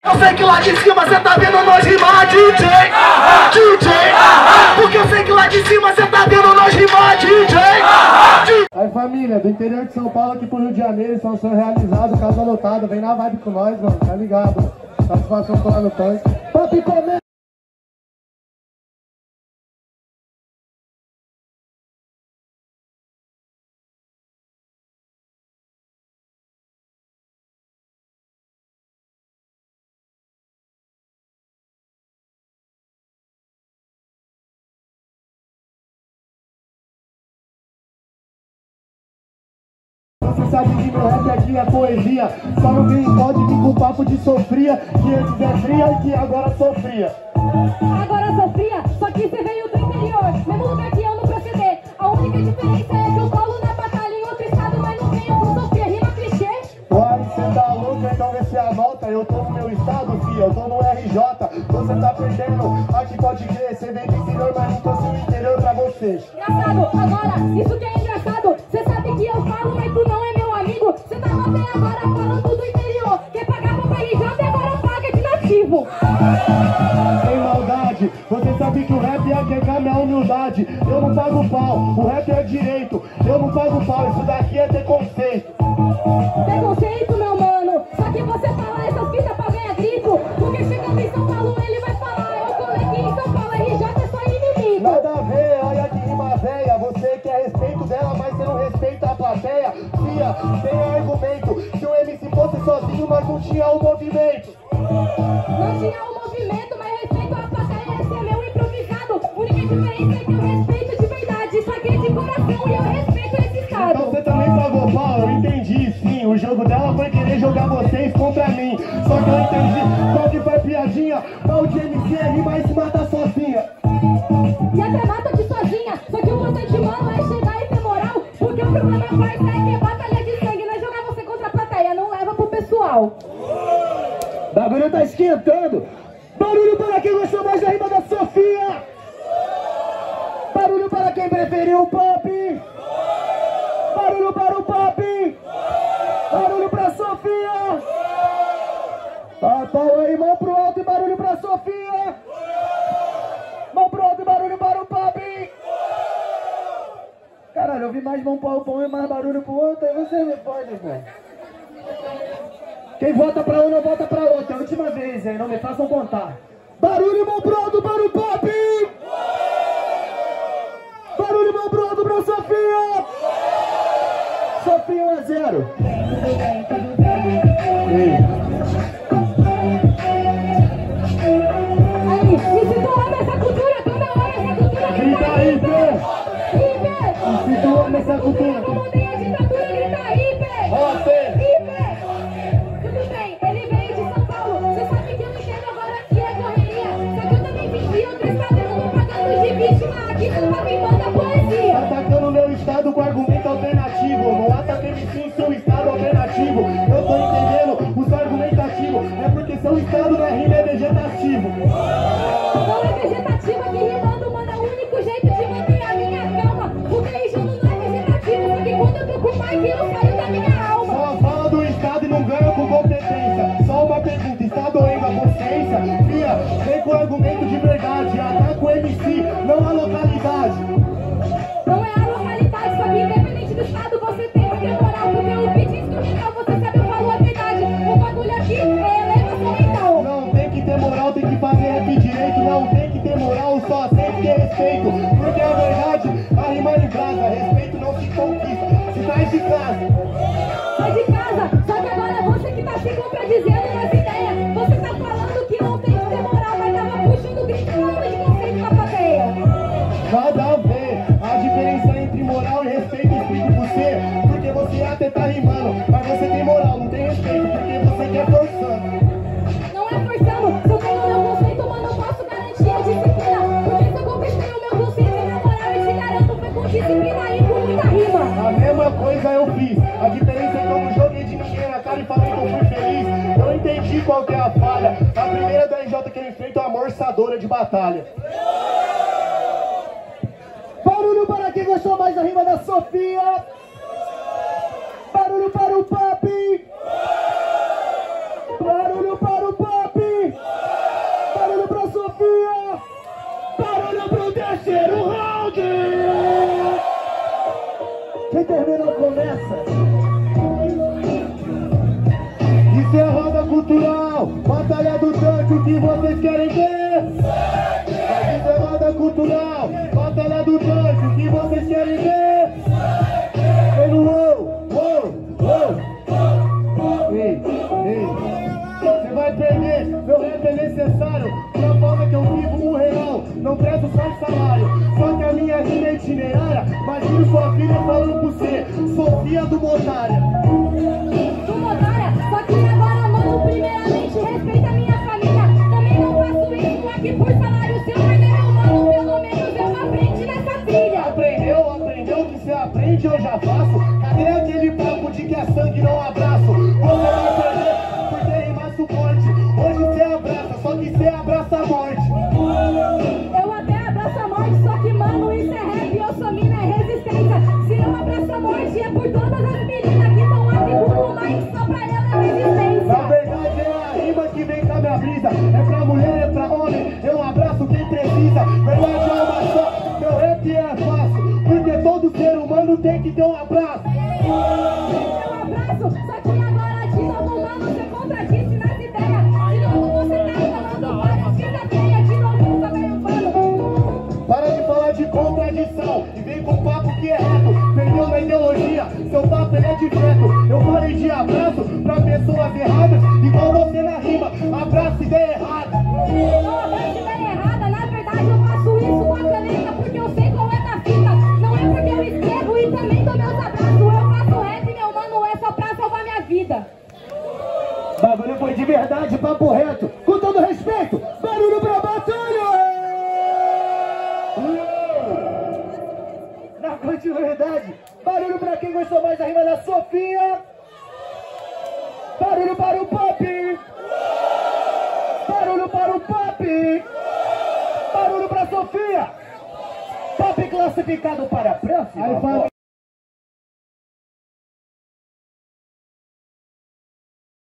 Eu sei que lá de cima cê tá vendo nós rimar, DJ, DJ. Porque eu sei que lá de cima cê tá vendo nós rimar, DJ. Aí família, do interior de São Paulo aqui pro Rio de Janeiro, são sonho realizado, casa lotada, vem na vibe com nós, mano, tá ligado? Satisfação colar no tanque. Pop comer! Você sabe que meu rap aqui é poesia. Só não vem, pode vir com papo de sofria, que antes é fria e que agora sofria. Agora sofria, só que você veio do interior, mesmo lugar que eu não proceder. A única diferença é que eu colo na batalha em outro estado, mas não venho com sofria, rima clichê. Uai, cê tá louco, então vê se anota. Eu tô no meu estado, fia, eu tô no RJ. Você tá perdendo, aqui pode crer. Cê vem do interior, mas não trouxe o interior pra você. Engraçado, agora, isso que é engraçado. Cê sabe que eu falo, mas tu não é meu amigo. Cê tá até agora falando do interior. Quer pagar pra RJ e agora paga de nativo. Sem maldade, você sabe que o rap é quecar minha humildade. Eu não pago pau, o rap é direito. Eu não pago pau, isso daqui é ter conceito. Preconceito, meu mano. Só que você fala essas fitas pra ganhar grito. Porque chegando em São Paulo, ele vai falar: eu colei aqui em São Paulo, RJ é só inimigo. Nada a ver, olha que rima véia. Você quer respeito dela, mas você não respeita a plateia. Fia, tem argumento. Se o MC fosse sozinho, mas não tinha o movimento. Não tinha o movimento, mas respeito a plateia, esse é meu improvisado. A única diferença é que eu respeito de verdade. Isso aqui é de coração e eu respeito esse estado. Então você também pagou pau, eu entendi, sim. O jogo dela foi querer jogar vocês contra mim. Só que eu entendi qual que foi piadinha. Pau de MC é rima e se mata sozinha. E até mata de sozinha. Só que o importante, mano, é chegar e ter moral. Porque o problema, parça, é que é batalha de sangue. Não é jogar você contra a plateia, não leva pro pessoal. O bagulho tá esquentando. Barulho para quem gostou mais da rima da Sofia. Barulho para quem preferiu o pop. Barulho para o pop. Barulho pra Sofia. Pau aí, mão pro alto e barulho pra Sofia. Mão pro alto e barulho para o pop. Caralho, eu vi mais mão para o pão e mais barulho pro outro. Aí você me pode, pô. Quem vota pra um não vota pra outro. É a última vez, hein? Não me façam contar. Barulho, mão pro alto para o pop. Barulho, mão pro alto pra Sofia. Sofia 1-0. Aí, e se tu ama essa cultura, tu não ama essa cultura. Grita aí, Pê. E se tu ama essa cultura. Eu mandei a ditadura, grita aí, Pê. Você. Tudo bem, ele veio de São Paulo. Você sabe que eu entendo agora que é correria. Só que eu também vim de outro estado, eu não tô pagando de vítima. Aqui tu tá me manda poesia. Atacando meu estado com argumento alternativo. Não ataque MC em seu estado alternativo. Eu tô entendendo os argumentativos. É porque seu estado não é rima, é vegetativo. Não é vegetativo aqui rimando, mano. É o único jeito de manter a minha calma. Porque rijando não é vegetativo. Só que quando eu tô com o Mike, eu saio da minha alma. Só fala do estado e não ganha com competência. Só uma pergunta, está doendo a consciência? Fia, vem com argumento de verdade. Ataca o MC, não a localidade. Não é a localidade, só que independente do estado você tem que ter moral. Porque o beat instrumental, você sabe, eu falo a verdade. O bagulho aqui é elevação mental. Não tem que ter moral, tem que fazer rap direito. Não tem que ter moral, só tem que ter respeito. Porque a verdade, a rima em brasa. Respeito não se conquista, se sai de casa. Sai de casa, só que agora você que tá se contradizendo nas ideias. Você tá falando que não tem que ter moral, mas tava puxando o grito falando de conceito na plateia. Nada a ver, a diferença entre moral e respeito eu explico pra você. Porque você até tá rimando, mas você tem moral, não tem respeito. Porque você quer forçando. Não é forçando, se eu tenho meu conceito, mano, eu posso garantir a disciplina. Porque se eu conquistei o meu conceito, na moral eu te garanto, foi com disciplina e com muita rima. A mesma coisa eu fiz, a diferença é que eu não joguei de ninguém na cara e falei que eu fui feliz. Eu entendi qual que é a falha. A primeira da RJ que eu enfrento é a amorçadora de batalha. Barulho para quem gostou mais da rima da Sofia. Barulho para o pop. Barulho para o pop. termina ou começa? Isso é roda cultural, batalha do tanque, o que vocês querem ver? Isso é roda cultural, batalha do tanque, o que vocês querem ver? Vem no uou, uou, uou. Ei, você vai perder, meu rap é necessário pra forma que eu vivo o real, não prezo só de salário. Só que a minha rima é itinerária, imagine sua filha falando por você, Sofia do Motária. Do Motária, só que agora, mano, primeiramente respeita a minha família. Também não faço isso aqui por salário seu, mas meu mano, pelo menos eu aprendi nessa trilha. Aprendeu que você aprende, eu já faço. Cadê aquele papo de que é sangue não abraço? Você vai perder por ter rima suporte. Hoje você abraça, só que você abraça a morte. Eu até abraço a morte, só que, mano, isso é rap, eu sou mina, é resistência. Se eu abraço a morte, é por todas as meninas que estão aqui com o Mike, só pra ela é resistência. Na verdade é a rima que vem com a minha brisa. É pra mulher, é pra homem, eu abraço quem precisa. Verdade é uma só, meu rap é fácil, porque todo ser humano tem que ter um abraço. Eu abraço, só que agora de novo, mano, você contradisse nas ideias. De novo você tá falando várias quinta-feiras, de novo você veio falando. Para de falar de contradição e vem com o papo que é reto. Perdeu na ideologia, seu papo ele é de feto. Eu falei de abraço pra pessoas erradas, igual você na rima, abraço ideia errada. Não abraço ideia errada, na verdade eu faço isso com a caneta porque eu sei qual é da fita. Não é porque eu escrevo e também dou meus abraços. Eu faço rap, meu mano, é só pra salvar minha vida. Bagulho foi de verdade, papo reto. Com todo respeito, barulho pra batalha! Na continuidade, barulho pra quem gostou mais da rima da Sofia. Barulho para o Pop. Barulho para o Pop. Barulho pra Sofia. Pop classificado para a próxima.